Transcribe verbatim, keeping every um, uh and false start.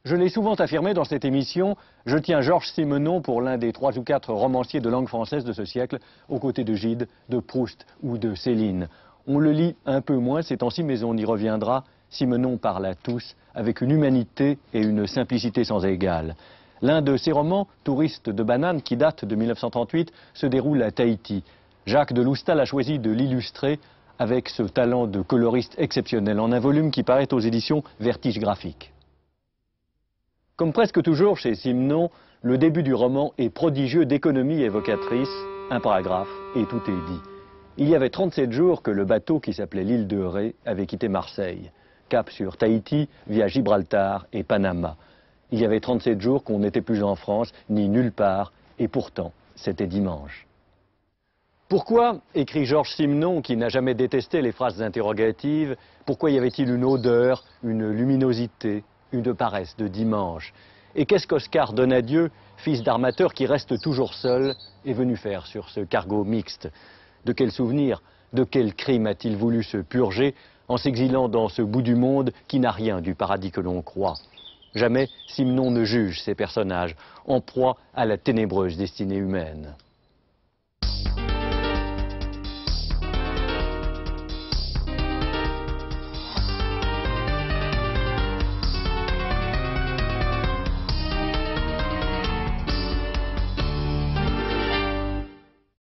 Je l'ai souvent affirmé dans cette émission, je tiens Georges Simenon pour l'un des trois ou quatre romanciers de langue française de ce siècle, aux côtés de Gide, de Proust ou de Céline. On le lit un peu moins ces temps-ci, mais on y reviendra. Simenon parle à tous, avec une humanité et une simplicité sans égale. L'un de ses romans, Touriste de banane, qui date de mille neuf cent trente-huit, se déroule à Tahiti. Jacques de Loustal a choisi de l'illustrer avec ce talent de coloriste exceptionnel, en un volume qui paraît aux éditions Vertige Graphique. Comme presque toujours chez Simenon, le début du roman est prodigieux d'économie évocatrice, un paragraphe et tout est dit. Il y avait trente-sept jours que le bateau qui s'appelait l'île de Ré avait quitté Marseille, cap sur Tahiti via Gibraltar et Panama. Il y avait trente-sept jours qu'on n'était plus en France, ni nulle part, et pourtant, c'était dimanche. Pourquoi, écrit Georges Simenon, qui n'a jamais détesté les phrases interrogatives, pourquoi y avait-il une odeur, une luminosité, une paresse de dimanche? Et qu'est-ce qu'Oscar Donadieu, fils d'armateur qui reste toujours seul, est venu faire sur ce cargo mixte? De quel souvenir, de quel crime a-t-il voulu se purger en s'exilant dans ce bout du monde qui n'a rien du paradis que l'on croit? Jamais Simenon ne juge ces personnages, en proie à la ténébreuse destinée humaine.